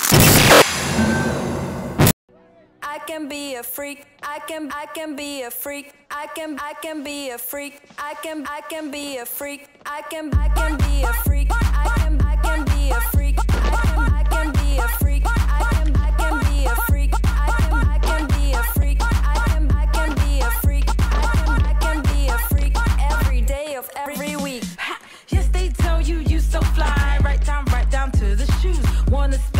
I can be a freak. I can be a freak. I can be a freak. I can be a freak. I can be a freak. I can be a freak. I can be a freak. I can be a freak. I can be a freak. I can be a freak. I can be a freak every day of every week. Yes, they tell you so fly. Right down to the shoes. Wanna